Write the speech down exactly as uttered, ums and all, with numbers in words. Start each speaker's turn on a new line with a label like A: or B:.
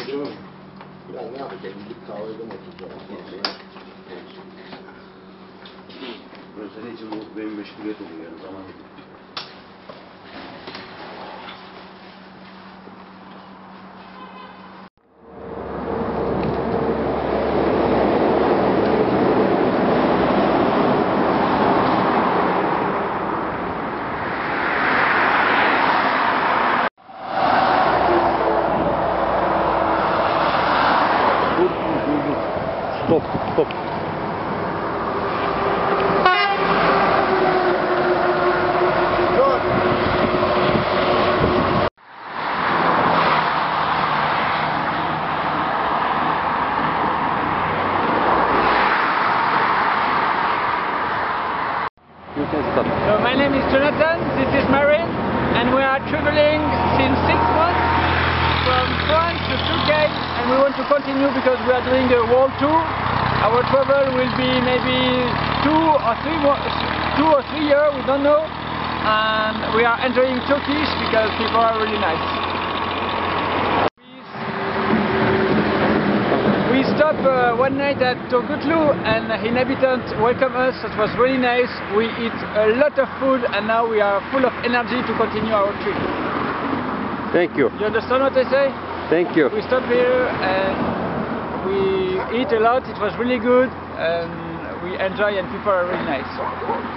A: canım. Ya ne yapacağım? Gidip kahvede mi oturacağım?
B: Burası senin için bu benim meşguliyet oluyor yani zaman gidiyor.
A: Stop, stop. You can stop.
C: So my name is Jonathan, this is Marin, and we are traveling since six months from France to Turkey, and we want to continue because we are doing a world tour. Our travel will be maybe two or three more, two or three years, we don't know, and we are enjoying Turkish because people are really nice. We stopped uh, one night at Turgutlu and the inhabitants welcomed us. It was really nice. We eat a lot of food and now we are full of energy to continue our trip.
A: Thank you.
C: You understand what I say?
A: Thank you.
C: We stopped here and we eat a lot. It was really good and we enjoy and people are really nice.